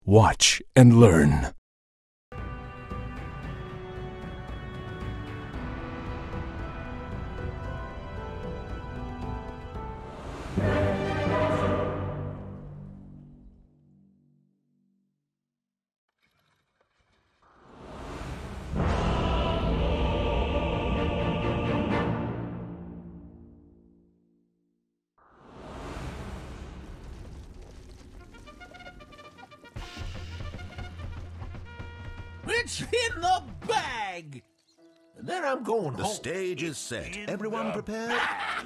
Watch and learn. It's in the bag! And then I'm going home. The stage is set. Everyone prepared?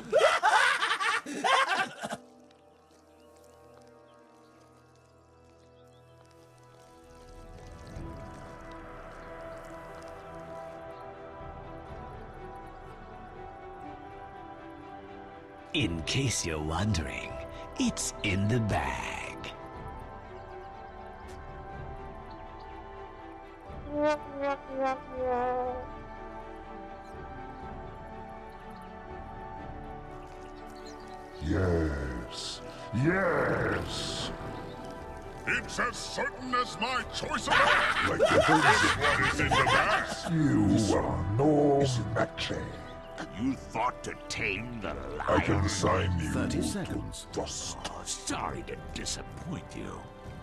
In case you're wondering, it's in the bag. Yes, yes. It's as certain as my choice of Like the birds what is in the bag. you are no match. You thought to tame the lion? I can sign you 30 seconds. to dust. Oh, sorry to disappoint you.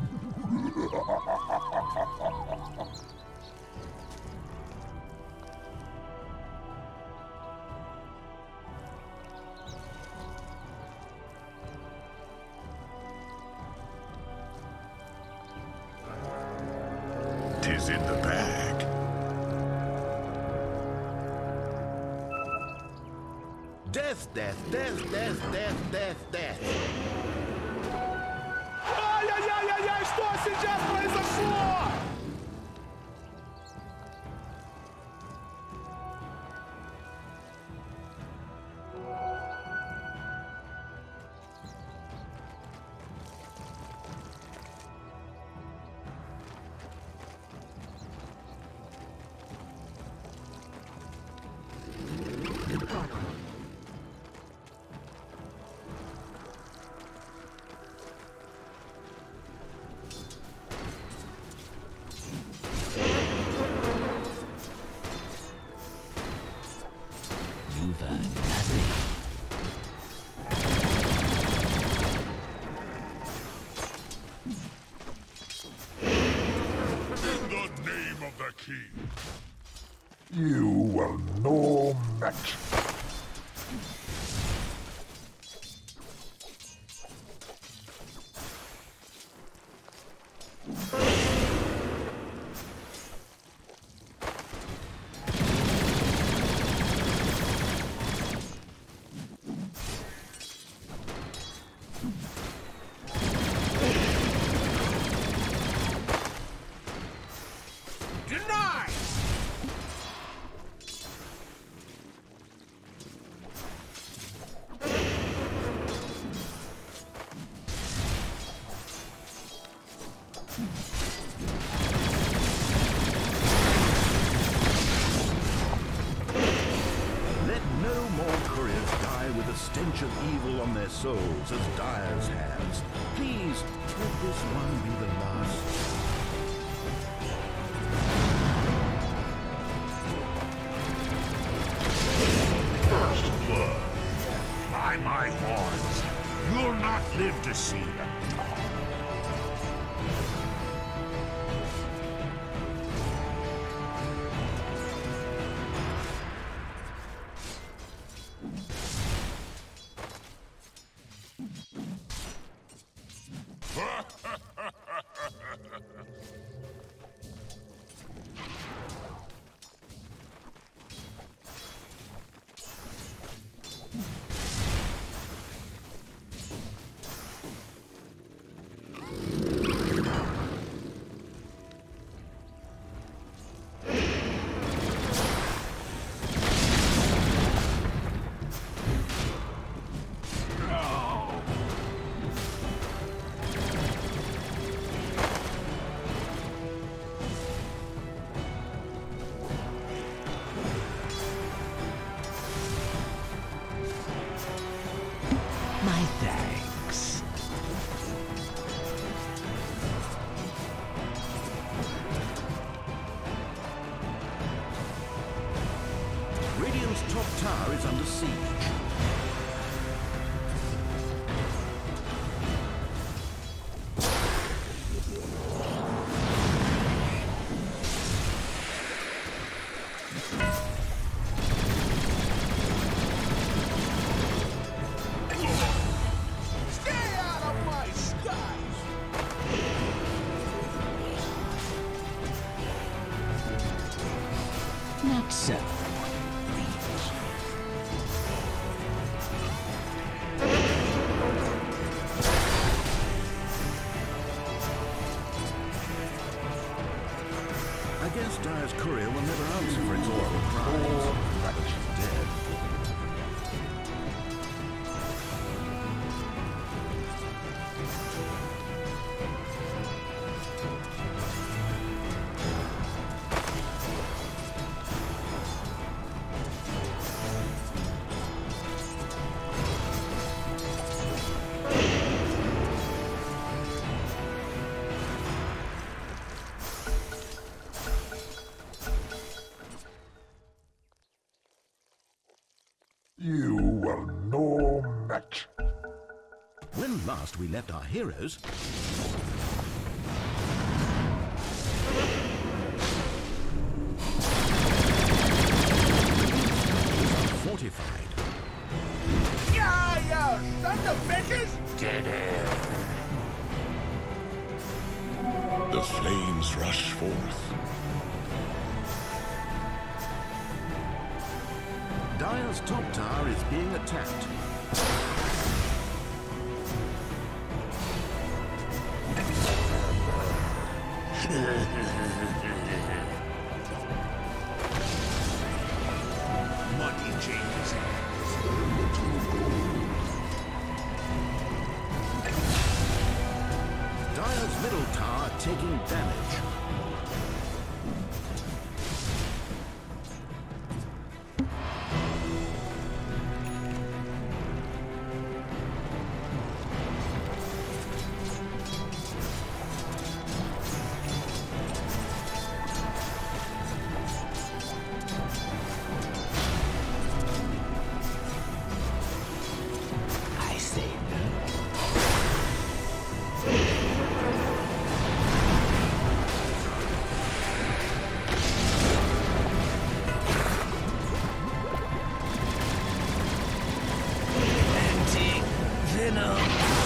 Tis in the bag. Death, death, death, death, death, death, death. Ай-яй-яй-яй-яй, что сейчас произошло? You've earned nothing. In the name of the king. You are no match. Denied! Let no more couriers die with a stench of evil on their souls as Dyer's has. Please, let this one be the last. First blood. By my horns. You'll not live to see it. My thanks. Dire's courier will never answer for its awful crimes. But she's dead. You were no match. When last we left our heroes, fortified. Yeah, son of bitches! Dead air. The flames rush forth. Dire's top tower is being attacked. Money changes hands. Dire's middle tower taking damage. I say no. Anti-venom.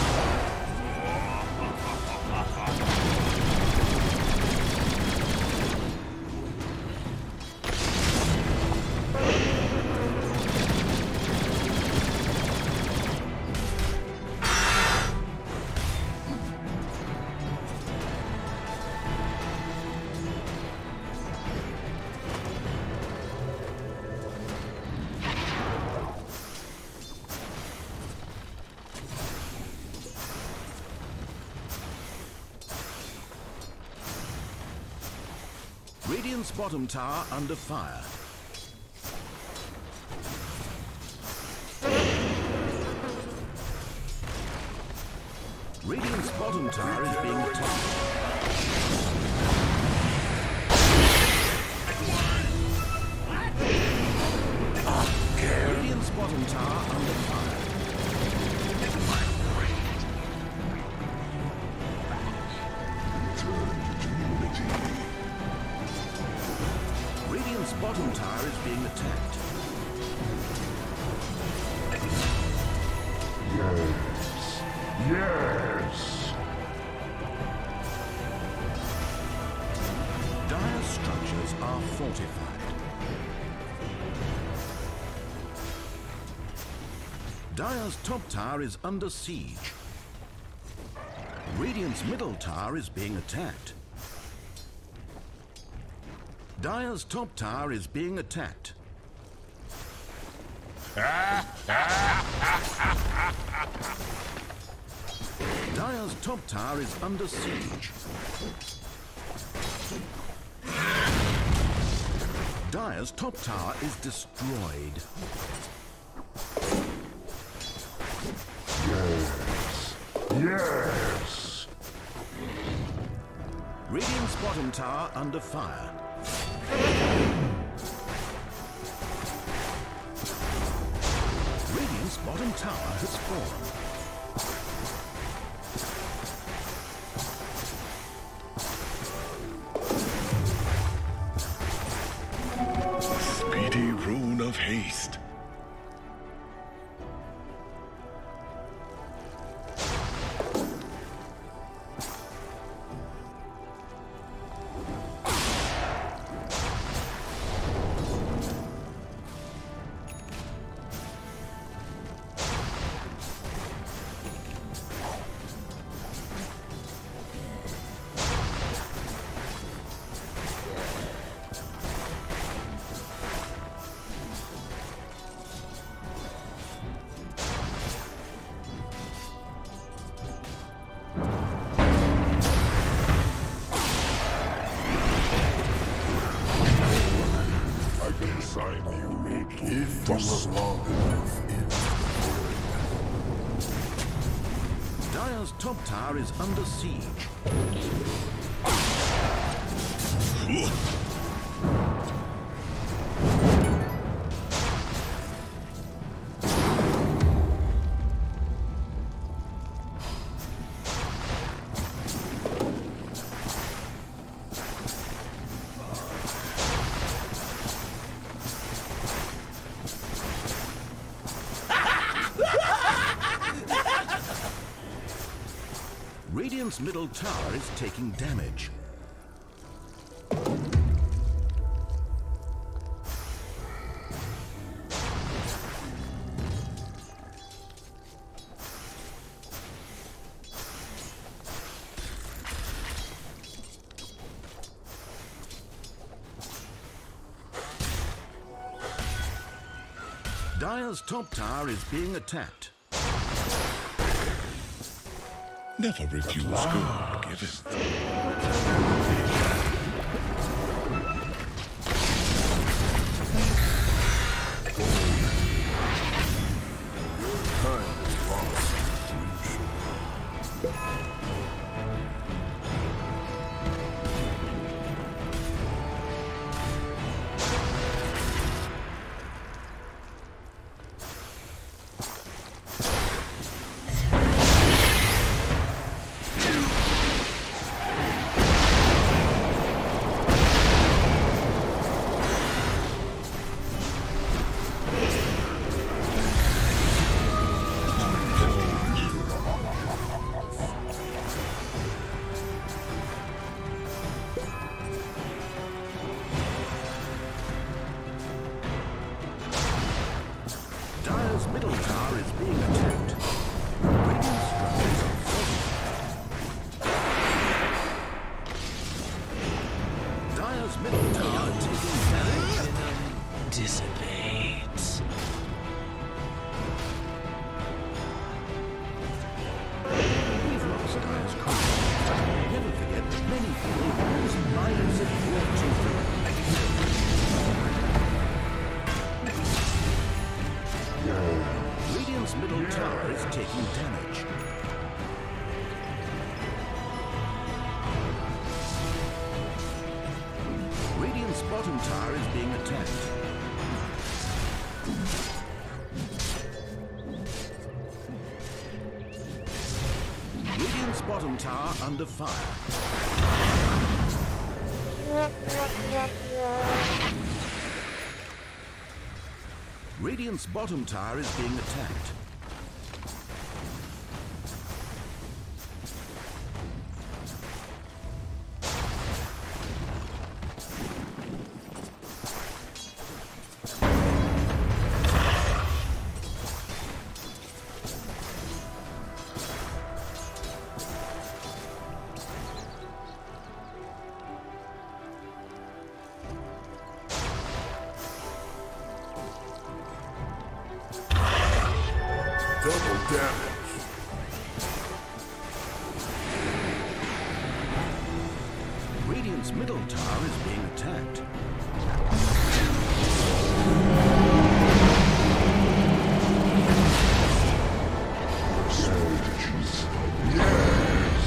Radiant's bottom tower under fire. Radiant's bottom tower is being attacked. Radiant's bottom tower under fire. Radiant's bottom tower is being attacked. Yes. Yes. Dire's structures are fortified. Dire's top tower is under siege. Radiant's middle tower is being attacked. Dire's top tower is being attacked. Dire's top tower is under siege. Dire's top tower is destroyed. Yes. Yes. Radiant's bottom tower under fire. Radiant's bottom tower has fallen. Speedy rune of haste. Dire's top tower is under siege. Radiant's middle tower is taking damage. Dire's top tower is being attacked. Never refuse gold given. Dire's middle tower is being attacked. Radiant structures are fortified. Dire's middle tower taking damage. Dissipates. We've lost Dire's confidence. Never forget that many people use lions of war children. Radiant's middle tower is taking damage. Radiant's bottom tower is being attacked. Radiant's bottom tower under fire. Radiant's bottom tower is being attacked. Double damage. Radiant's middle tower is being attacked. Surges. Yes.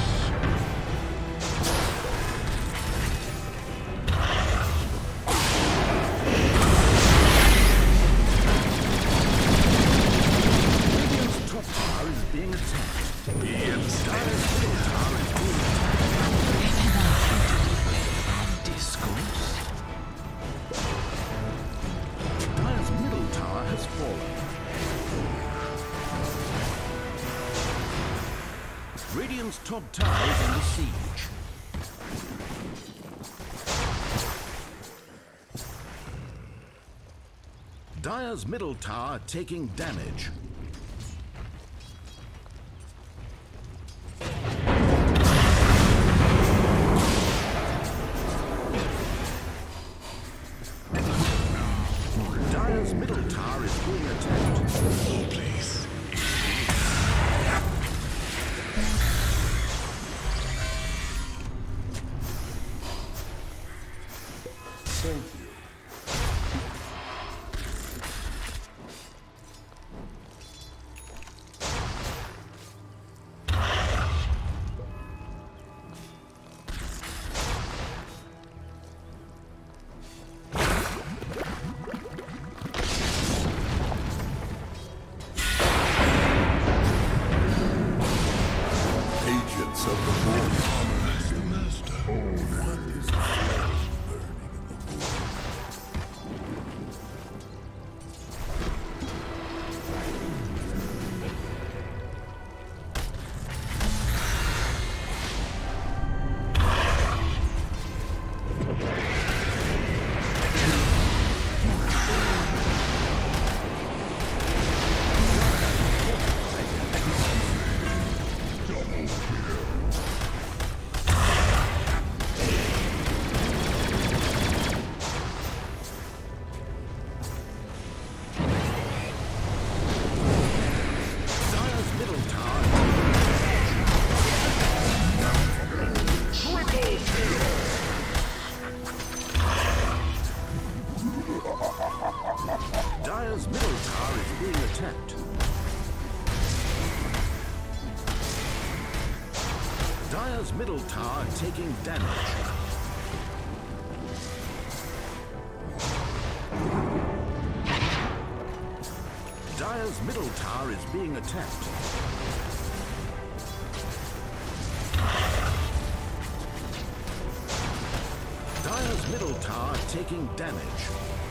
Radiant's top tower is being attacked. Dire's middle tower is being attacked. Discourse. Dire's middle tower has fallen. Radiant's top tower is under siege. Dire's middle tower taking damage. Dire's middle tower is being attacked. Oh, please. Thank you. essence of the void. Armor is the master. What is the flame burning in the void? Dire's middle tower is being attacked. Dire's middle tower taking damage. Dire's middle tower is being attacked. Dire's middle tower taking damage.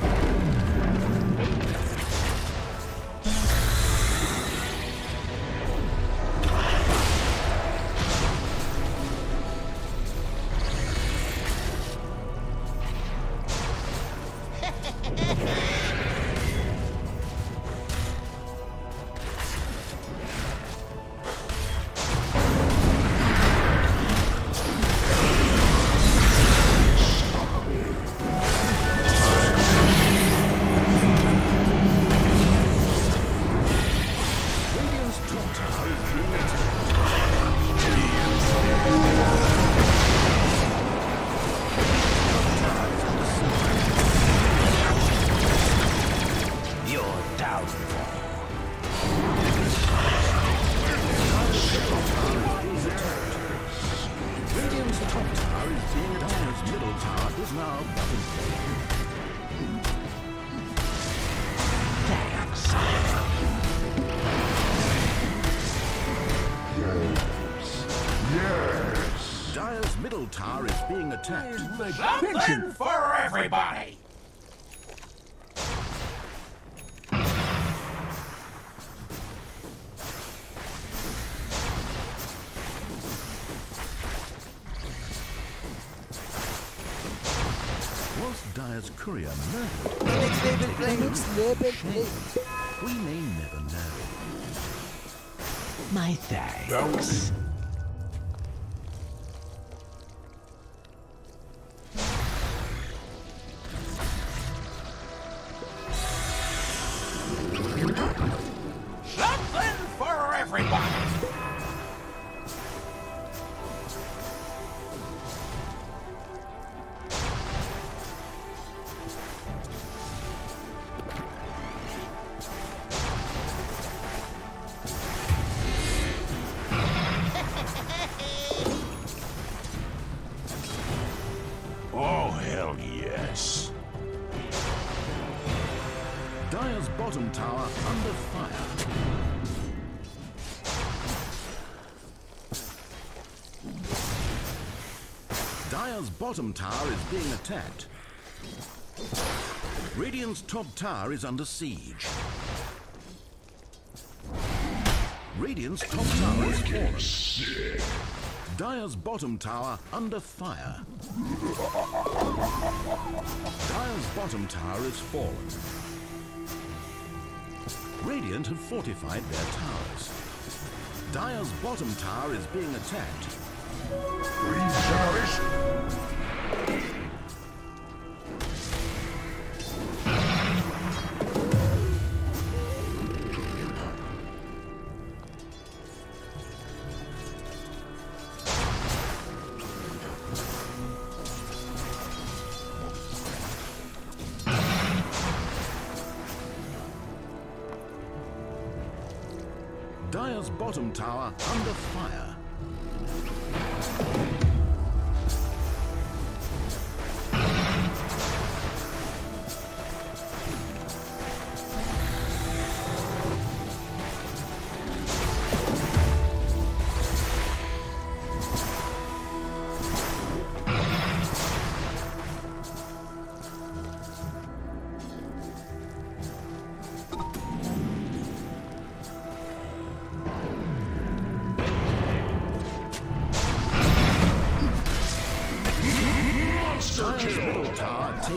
Dire's middle tower is being attacked. Something for everybody! Was Dire's courier murdered? Shame. We may never know. My thanks. Something for everybody! Oh, hell yes. Dire's bottom tower under fire. Dire's bottom tower is being attacked. Radiant's top tower is under siege. Radiant's top tower is fallen. Dire's bottom tower under fire. Dire's bottom tower is fallen. Radiant have fortified their towers. Dire's bottom tower is being attacked. Dire's bottom tower under fire.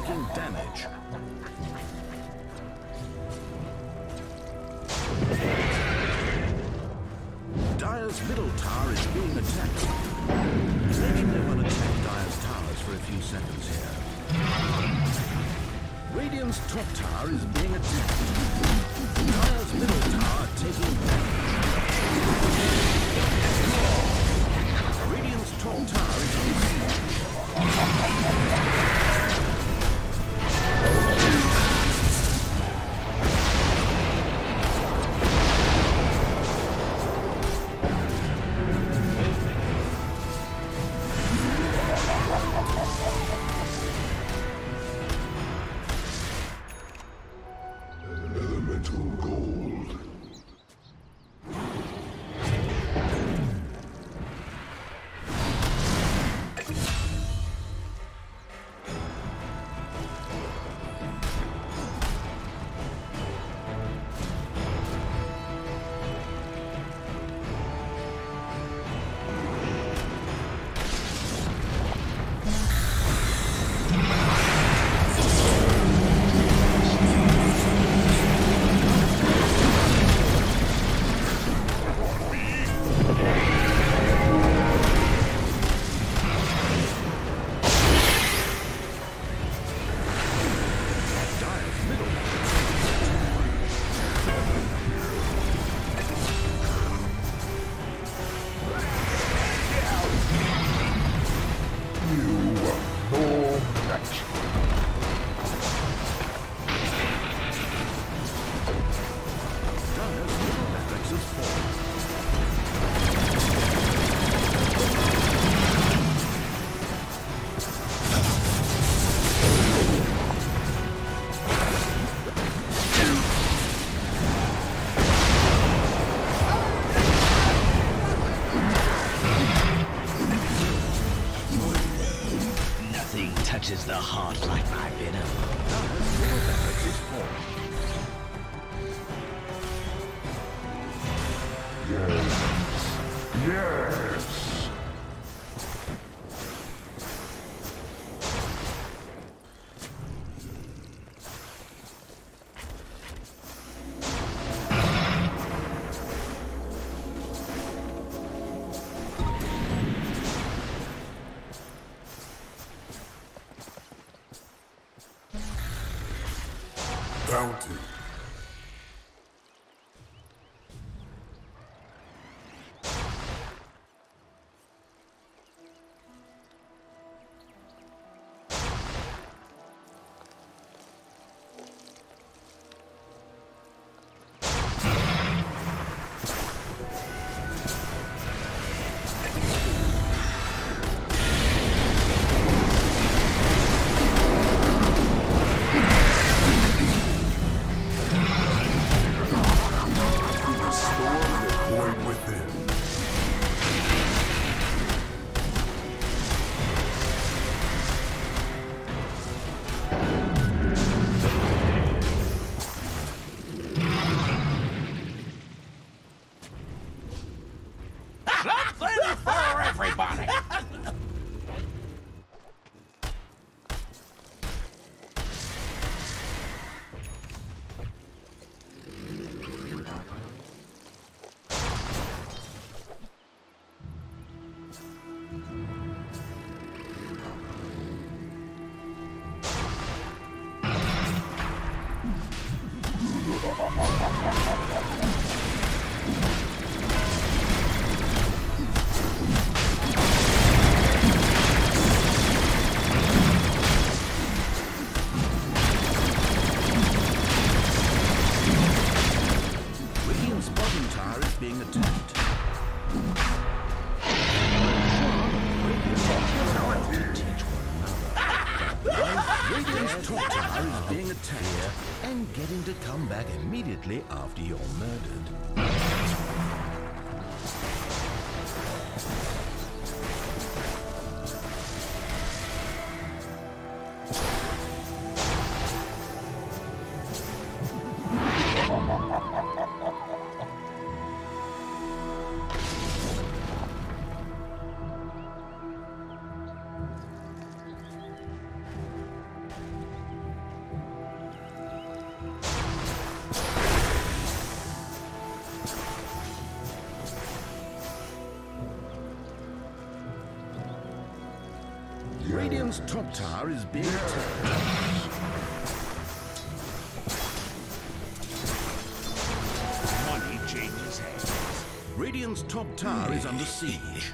taking damage. Dire's middle tower is being attacked. Maybe they want to attack Dire's towers for a few seconds here. Radiant's top tower is being attacked. Dire's middle tower taking damage. Radiant's top tower is in siege. Elemental gold. Touches the heart like my venom. Yes. Bounty. Something for everybody! And getting to come back immediately after you're murdered. Radiant's top tower is being attacked. Money changes hands. Radiant's top tower is under siege.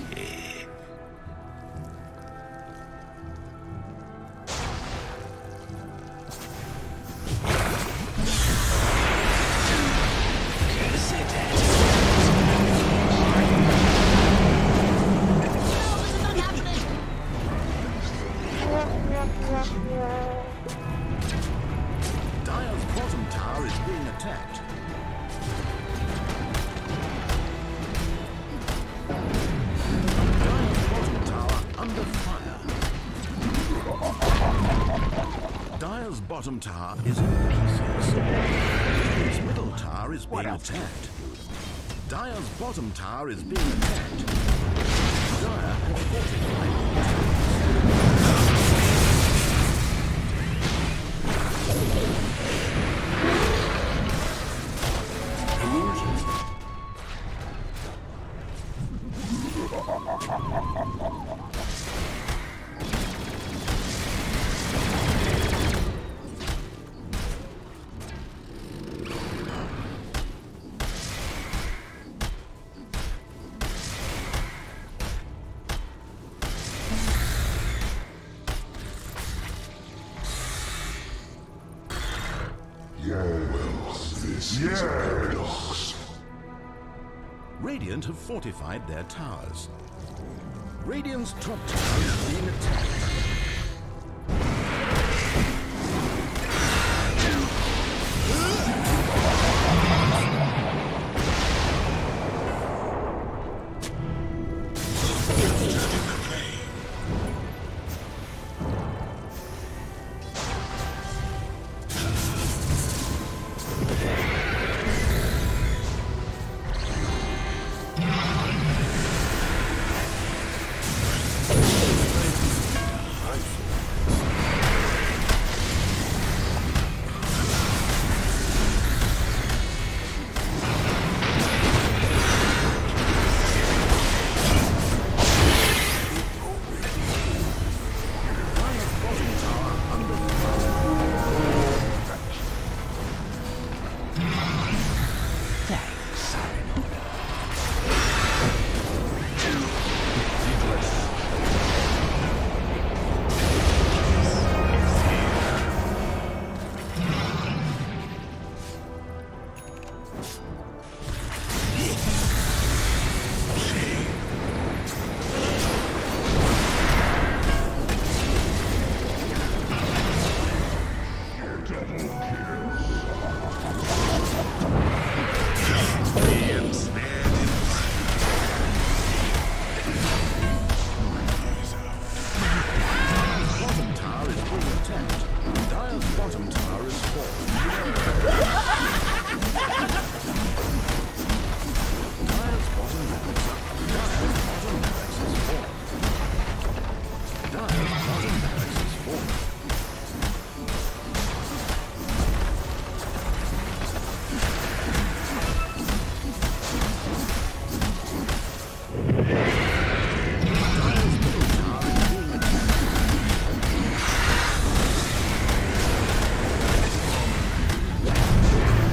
Dire's bottom tower is being attacked. Dire's bottom tower under fire. Dire's bottom tower is in pieces. His middle tower is being attacked. Dire's bottom tower is being attacked. Dire have fortified. Yes, this is a paradox. Radiant have fortified their towers. Radiant's top tower is being attacked.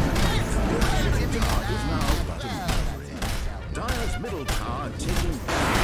Dire's middle tower taking